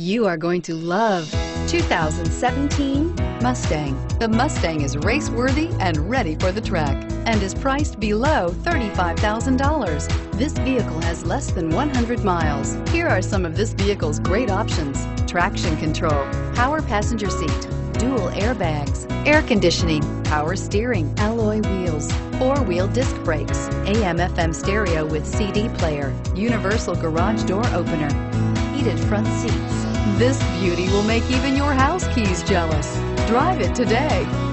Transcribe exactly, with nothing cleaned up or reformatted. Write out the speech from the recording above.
You are going to love two thousand seventeen Mustang. The Mustang is race-worthy and ready for the track and is priced below thirty-five thousand dollars. This vehicle has less than one hundred miles. Here are some of this vehicle's great options: traction control, power passenger seat, dual airbags, air conditioning, power steering, alloy wheels, four-wheel disc brakes, A M F M stereo with C D player, universal garage door opener, heated front seats. This beauty will make even your house keys jealous. Drive it today.